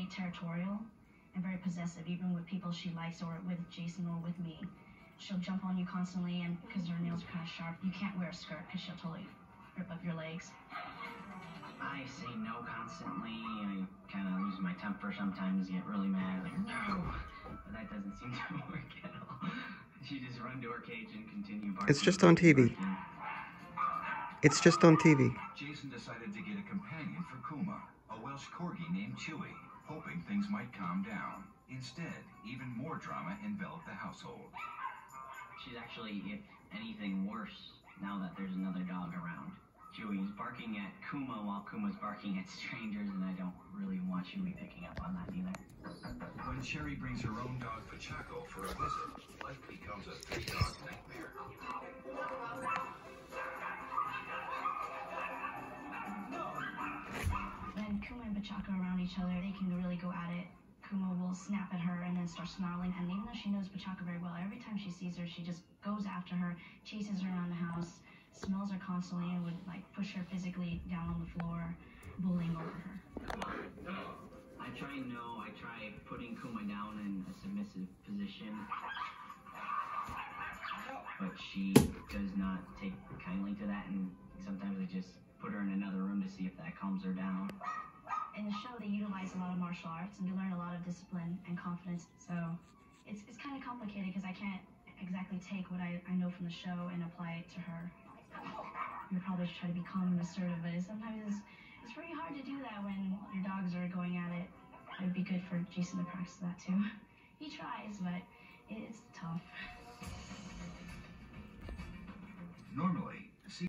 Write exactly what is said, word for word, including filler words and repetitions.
very territorial and very possessive, even with people she likes or with Jason or with me. She'll jump on you constantly, and because her nails are kind of sharp, you can't wear a skirt because she'll totally rip up your legs. I say no constantly. I kind of lose my temper sometimes, get really mad, like, no! But that doesn't seem to work at all. She just run to her cage and continue barking. It's just on T V. It's just on T V. Jason decided to get a companion for Kuma, a Welsh corgi named Chewy, hoping things might calm down. Instead, even more drama enveloped the household. She's actually, if anything, worse now that there's another dog around. Chewy's barking at Kuma while Kuma's barking at strangers, and I don't really want Chewy picking up on that either. When Sherry brings her own dog Pachaco for a visit, life becomes a three-dog nightmare. When Kuma and Pachaco are around each other, they can really go at it. Kuma will snap at her and then start snarling, and even though she knows Pachaco very well, every time she sees her, she just goes after her, chases her around the house, smells her constantly, and would like push her physically down on the floor, bullying over her. I try no, I try putting Kuma down in a submissive position, but she does not take kindly to that, and sometimes I just put her in another room to see if that calms her down. In the show, they utilize a lot of martial arts, and you learn a lot of discipline and confidence, so it's, it's kind of complicated because I can't exactly take what I, I know from the show and apply it to her. You probably should try to be calm and assertive, but it's, sometimes it's, it's very hard to do that when your dogs are going at it. It would be good for Jason to practice that too. He tries, but it's tough. Normally,